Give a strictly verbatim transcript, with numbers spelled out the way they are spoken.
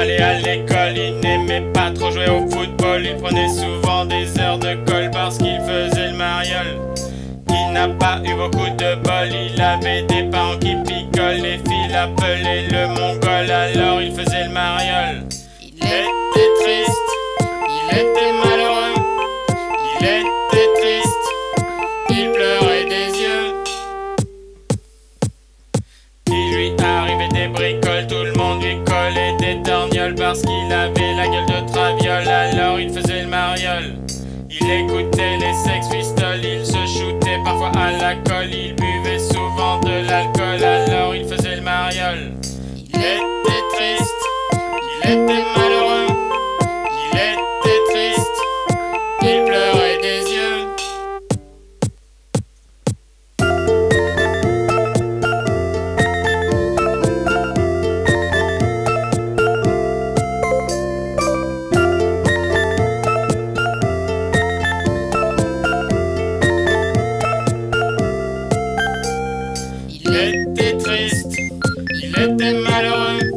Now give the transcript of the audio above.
aller à l'école. Il n'aimait pas trop jouer au football. Il prenait souvent des heures de colle parce qu'il faisait le mariole. Il n'a pas eu beaucoup de bol. Il avait des parents qui picolent. Les filles l'appelaient le mongol, alors il faisait le mariole. Il était triste, il était malheureux, il était triste, il pleurait des yeux. Il lui arrivait des bricoles, tout le monde lui collait des torgnoles parce qu'il avait la gueule de traviole, alors il faisait le mariole. Il écoutait les Sex Pistols, il se shootait parfois à la colle, il buvait souvent de l'alcool, alors il faisait le mariole. Il était triste, il était malheureux, il était triste, il pleurait des yeux. Il était triste, il était malheureux,